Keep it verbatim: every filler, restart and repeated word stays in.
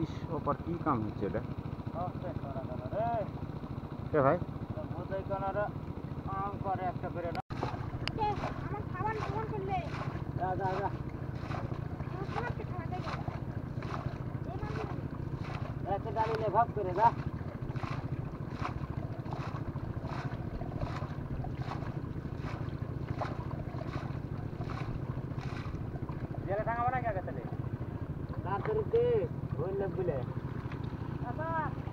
ইস ওপার কি কাম হচ্ছে এটা কে ভাই একটা করে না আমার খাবার ফোন করলে যা যা যা একটা গাড়ি লে ভাগ করে যা জেলে থাকা মানে কে গেছে না করতে ওই লোক বলে